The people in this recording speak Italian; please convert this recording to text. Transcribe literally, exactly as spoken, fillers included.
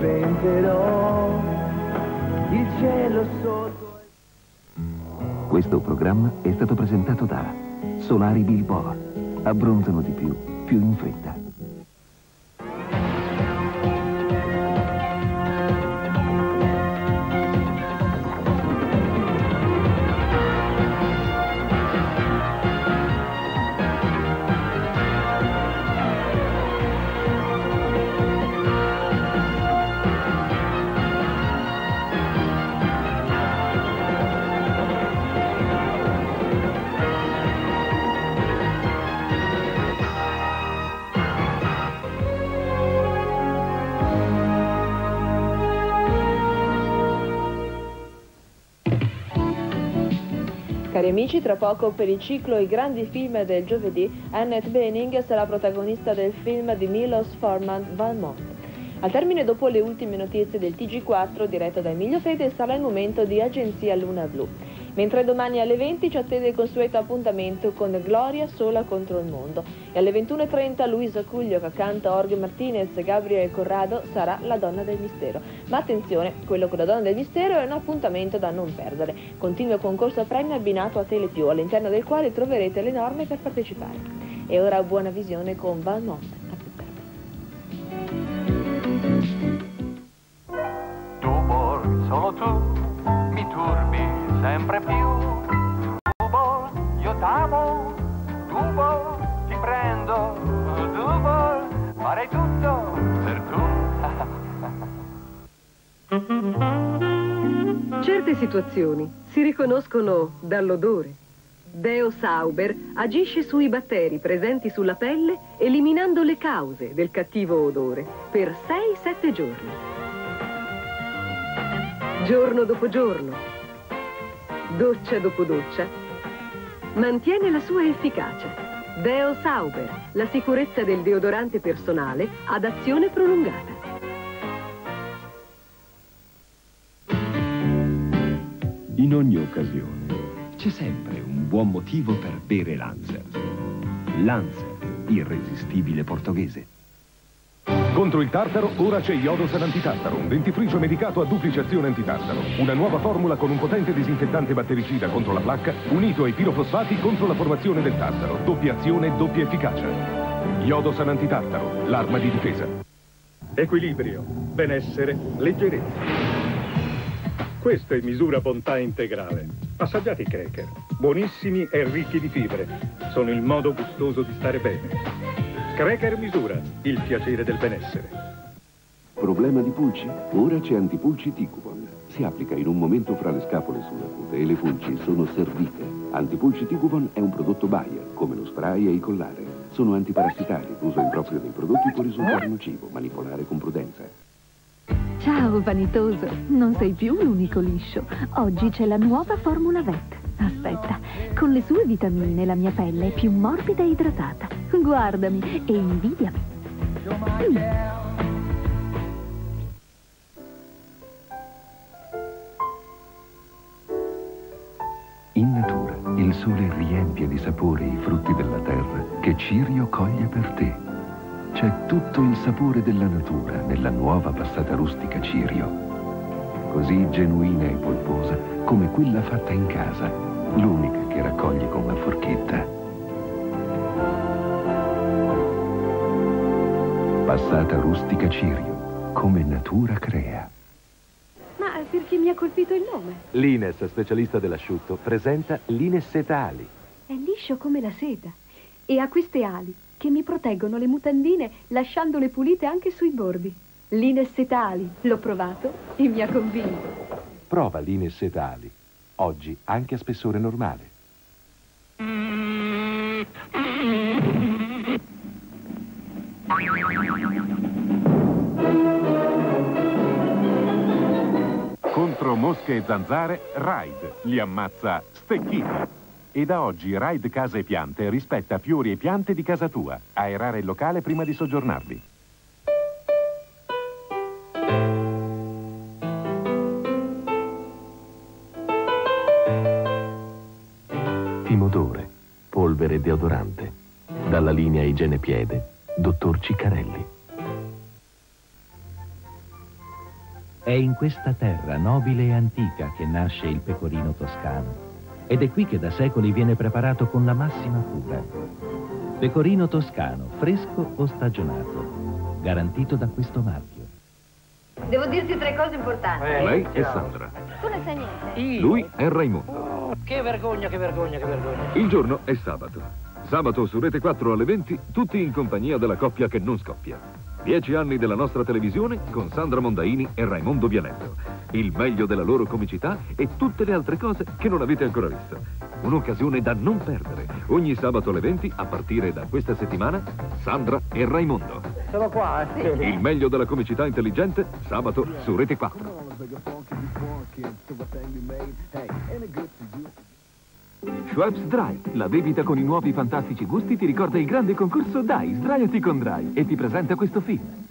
inventerò il cielo sotto. Questo programma è stato presentato da Solari Bilboa. Abbronzano di più, più in fretta. Cari amici, tra poco per il ciclo I grandi film del giovedì, Annette Bening sarà protagonista del film di Milos Forman Valmont. Al termine, dopo le ultime notizie del T G quattro, diretto da Emilio Fede, sarà il momento di Agenzia Luna Blu. Mentre domani alle venti ci attende il consueto appuntamento con Gloria sola contro il mondo. E alle ventuno e trenta Luisa Cuglio, che accanto a Jorge Martinez e Gabriel Corrado sarà la donna del mistero. Ma attenzione, quello con la donna del mistero è un appuntamento da non perdere. Continuo concorso a premio abbinato a Telepiù, all'interno del quale troverete le norme per partecipare. E ora buona visione con Valmont. A più tardi. Tu, solo tu, mi turbi sempre più. Tubol, io t'amo, Tubol, ti prendo, Tubol, farei tutto per tu. Certe situazioni si riconoscono dall'odore. Deo Sauber agisce sui batteri presenti sulla pelle, eliminando le cause del cattivo odore per sei sette giorni. Giorno dopo giorno, doccia dopo doccia, mantiene la sua efficacia. Deo Sauber, la sicurezza del deodorante personale ad azione prolungata. In ogni occasione c'è sempre un buon motivo per bere Lancer. Lancer, irresistibile portoghese. Contro il tartaro, ora c'è Iodosan antitartaro, un dentifricio medicato a duplice azione antitartaro. Una nuova formula con un potente disinfettante battericida contro la placca, unito ai pirofosfati contro la formazione del tartaro. Doppia azione, doppia efficacia. Iodosan antitartaro, l'arma di difesa. Equilibrio, benessere, leggerezza. Questo è Misura Bontà Integrale. Assaggiate i cracker, buonissimi e ricchi di fibre. Sono il modo gustoso di stare bene. Cracker Misura, il piacere del benessere. Problema di pulci? Ora c'è Antipulci Ticupon. Si applica in un momento fra le scapole sulla cute e le pulci sono servite. Antipulci Ticupon è un prodotto Bayer, come lo spray e il collare. Sono antiparassitari, l'uso improprio dei prodotti può risultare nocivo, manipolare con prudenza. Ciao vanitoso, non sei più l'unico liscio. Oggi c'è la nuova formula Vet. Aspetta, con le sue vitamine la mia pelle è più morbida e idratata. Guardami e invidiami. Mm. In natura, il sole riempie di sapore i frutti della terra che Cirio coglie per te. C'è tutto il sapore della natura nella nuova passata rustica Cirio. Così genuina e polposa come quella fatta in casa, l'unica che raccogli con la forchetta. Passata rustica Cirio, come natura crea. Ma perché mi ha colpito il nome? L'Ines, specialista dell'asciutto, presenta l'Ines Seta Ali. È liscio come la seta e ha queste ali che mi proteggono le mutandine lasciandole pulite anche sui bordi. L'Ines Seta Ali, l'ho provato e mi ha convinto. Prova l'Ines Seta Ali. Oggi anche a spessore normale. Contro mosche e zanzare, Ride li ammazza stecchiti. E da oggi Ride Casa e Piante rispetta fiori e piante di casa tua. Aerare il locale prima di soggiornarvi. Timodore, polvere deodorante. Dalla linea Igiene Piede, dottor Ciccarelli. È in questa terra nobile e antica che nasce il pecorino toscano. Ed è qui che da secoli viene preparato con la massima cura. Pecorino toscano, fresco o stagionato, garantito da questo marchio. Devo dirti tre cose importanti. Eh, Lei è Sandra. Tu ne sai niente. Io? Lui è Raimondo. Oh, che vergogna, che vergogna, che vergogna. Il giorno è sabato. Sabato su Rete quattro alle venti, tutti in compagnia della coppia che non scoppia. Dieci anni della nostra televisione con Sandra Mondaini e Raimondo Vianello. Il meglio della loro comicità e tutte le altre cose che non avete ancora visto. Un'occasione da non perdere. Ogni sabato alle venti, a partire da questa settimana, Sandra e Raimondo. Sono qua, eh? Il meglio della comicità intelligente, sabato su Rete quattro. Schweppes Dry, la bevita con i nuovi fantastici gusti, ti ricorda il grande concorso Dai, sdraiati con Dry e ti presenta questo film.